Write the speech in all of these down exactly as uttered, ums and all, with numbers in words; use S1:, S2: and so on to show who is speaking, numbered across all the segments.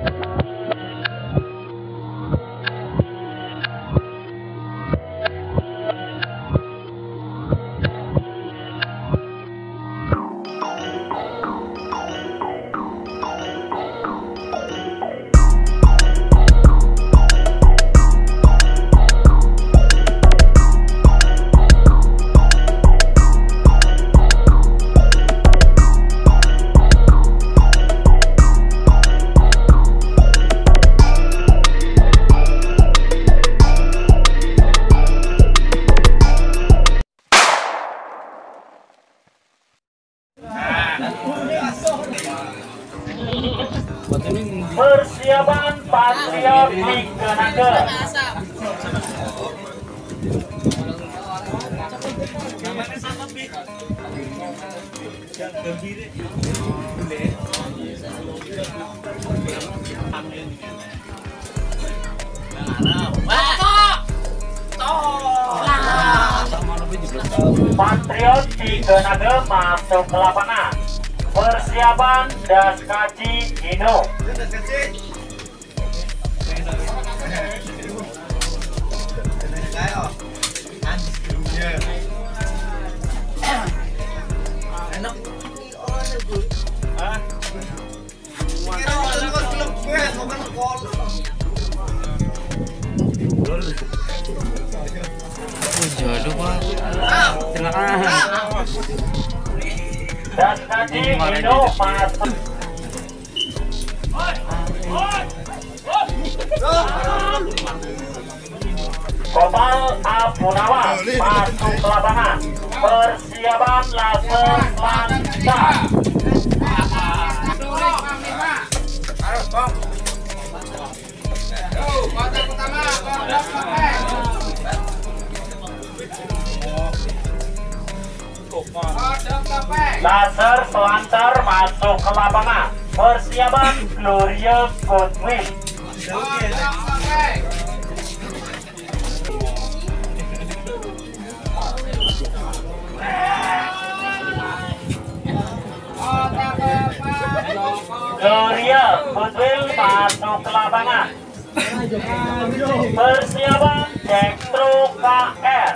S1: Persiapan Patriot dikenakan. Patriot dikenakan masuk ke lapangan. Persiapan Daskaji Dino.
S2: Jodoh pak. Silakan.
S1: Daskaji Dino masuk. Kopal Abu Nawas masuk ke lapangan. Persiapan laser lancar. Laser selancar masuk ke lapangan. Persiapan Gloria Goodwin. Gloria Goodwill masuk ke lapangan. Persiapan Dextro K R.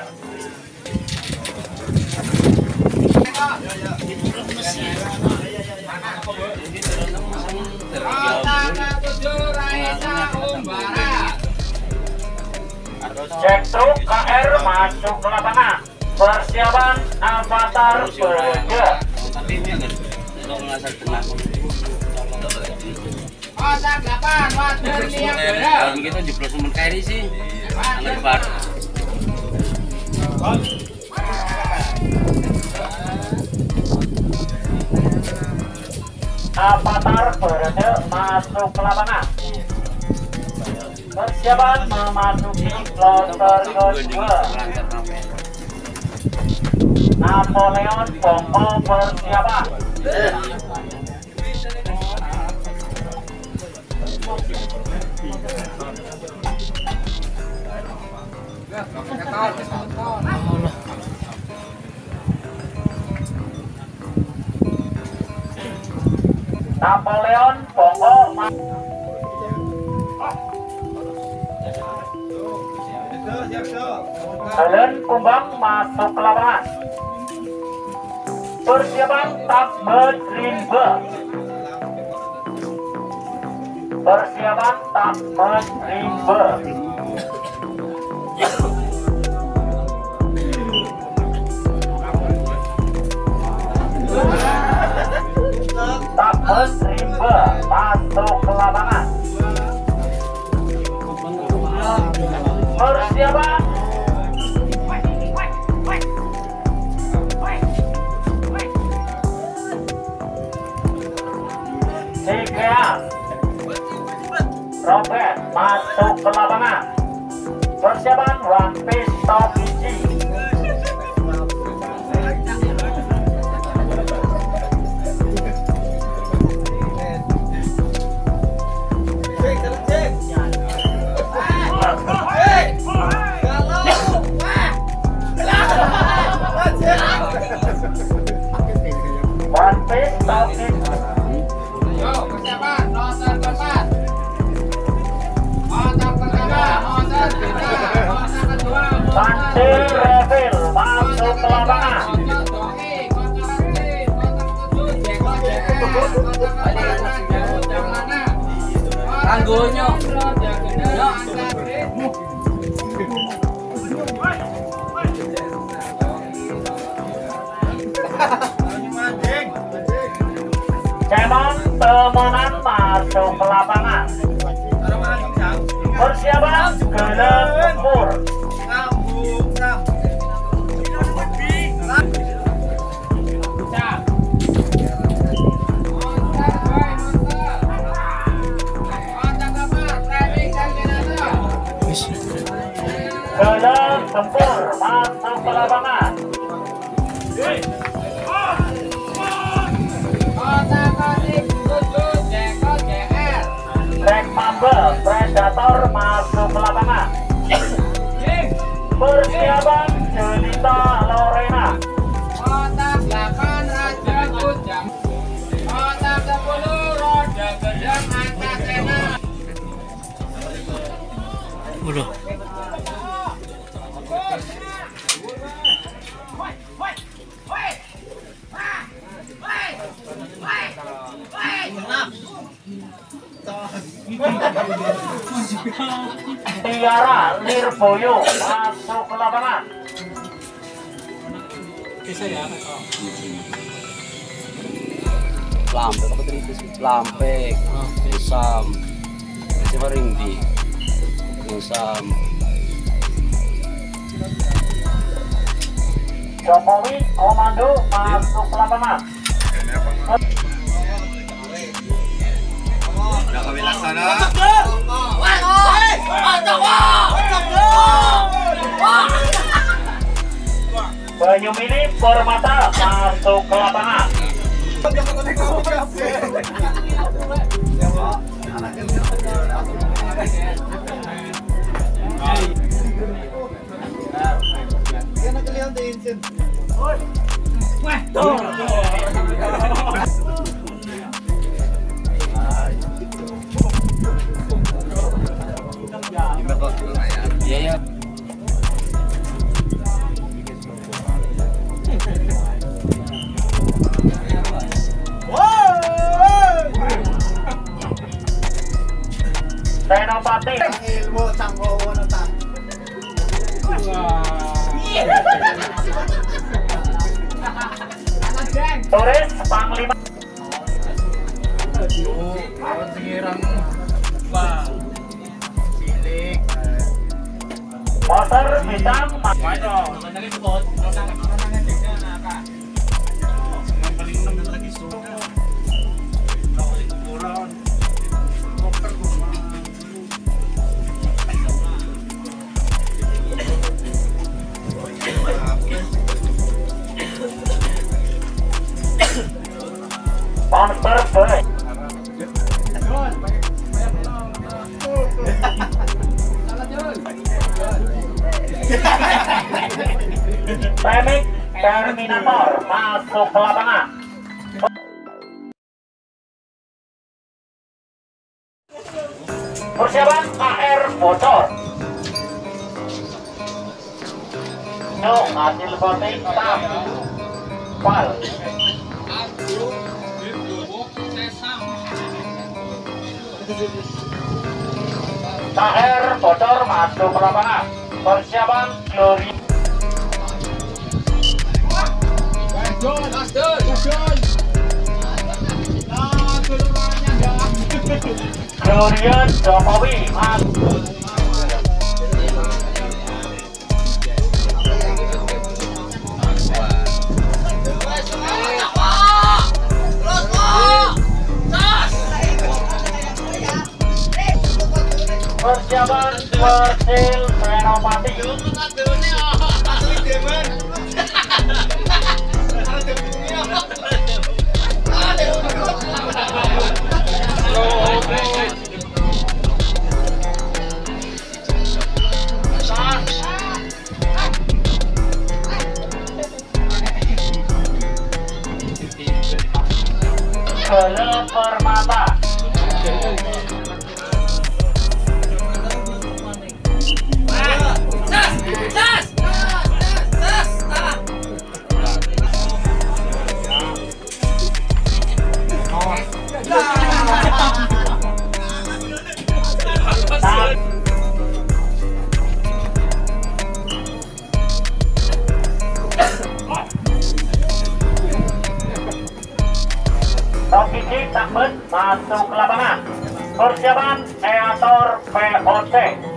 S1: Dextro K R masuk ke lapangan. Persiapan Avatar Berge.
S2: Kalau kita jeblos temen kiri sih. Anak bar.
S1: Avatar Berge masuk ke lapangan. Persiapan memasuki kloter kedua. Napoleon Bongko persiapan. Napoleon Bongko Helen Kumbang masuk ke lapangan. Persiapan Takbet Rimba. Persiapan Takbet Rimba. Takbet Rimba masuk ke lapangan. Persiapan Sekeas Robert masuk ke lapangan. Persiapan One Piece Tokichi. One Piece Tokichi.
S3: Yo, persiapan, nonton keempat.
S1: Hasil refill masuk ke lapangan.
S3: Tangguhnya.
S1: Cemon temenan masuk ke lapangan. Persiapan gelem tempur. Gelem tempur masuk ke lapangan. Trek Mambel Predator masuk ke lapangan. Persiapan Jelita Lorena.
S3: Kotak delapan Raja Kujang. Kotak sepuluh Roda Gedang Antasena.
S2: Udah.
S1: Tiara Lirboyo masuk ke lapangan.
S4: Lampek apa tadi itu? Lampek, Musam, siapa Ringdi, Musam.
S1: Jokowi Komando masuk ke lapangan.
S2: Udah kami laksana.
S1: Banyu Mini Permata masuk ke lapangan.
S4: Iya ya.
S1: Senopati
S5: Ilmu Sanggowo nentang.
S1: Turis Panglima Motor Bintang Monster Boy Remix Terminator masuk ke lapangan. Persiapan A R bocor. No hasil voting tam. Pal. A R bocor masuk ke lapangan. Persiapan Glory. Glorian Jokowi masuk. Persiapan Persil Senopati. Gelem Permata. masuk ke lapangan. Persiapan Eator V O C.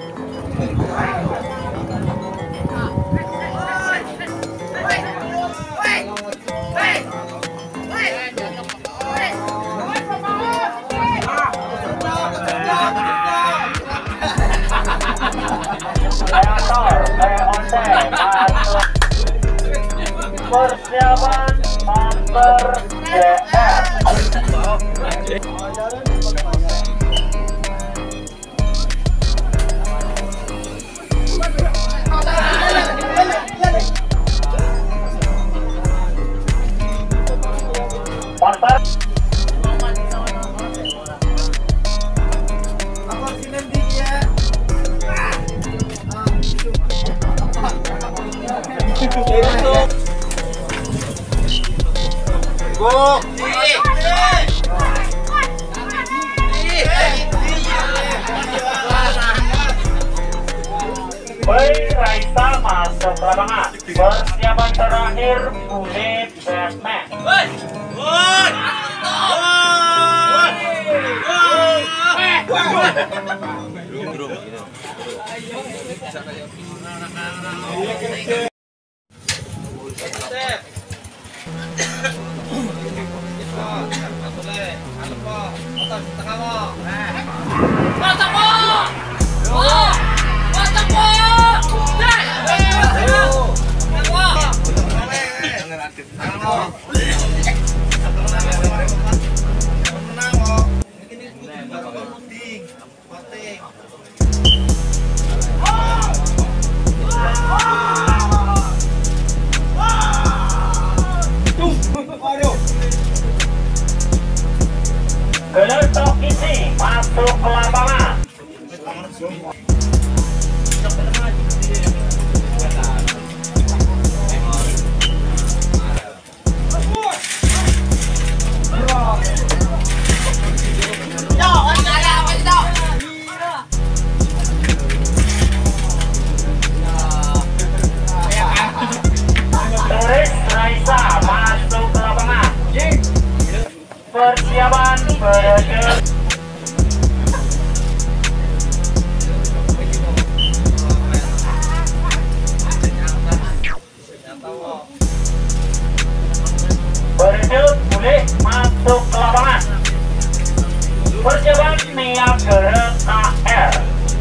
S1: Eator V O C masuk. Persiapan Monster J R. Monster
S5: Ako sinandig ya. Go!
S1: Boy Raisa masuk ke lapangan. Persiapan terakhir Bule Batman. Geletok isi masuk ke lapangan. Turis Raisa masuk ke lapangan. Persiapan beredar. Beredar boleh masuk ke lapangan. Persiapan niat gerak K R.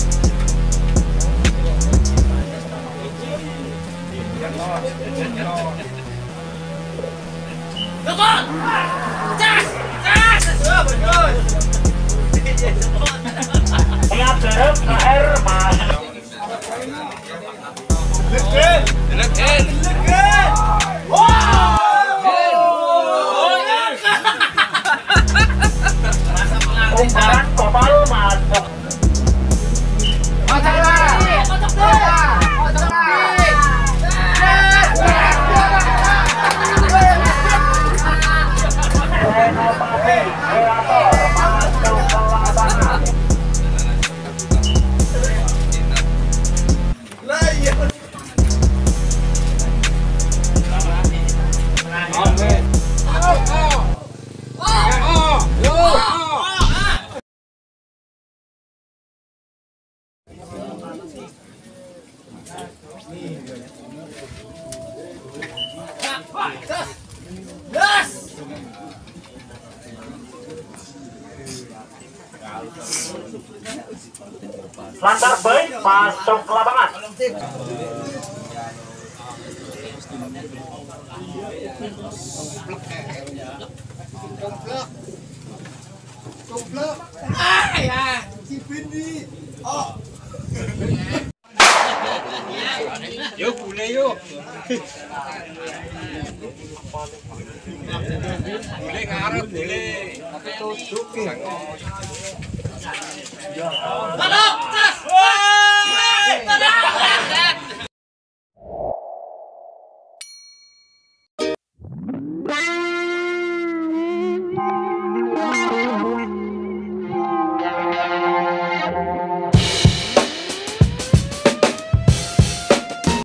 S1: Niat gerak K R masuk. Umpan total masuk. Renovasi Eator masuk ke lapangan. Lantar baik masuk ke lapangan.
S5: Ah ya, si Bindi. Oh.
S2: Yuk, boleh yuk. Boleh ngarep, boleh. Tapi tutup.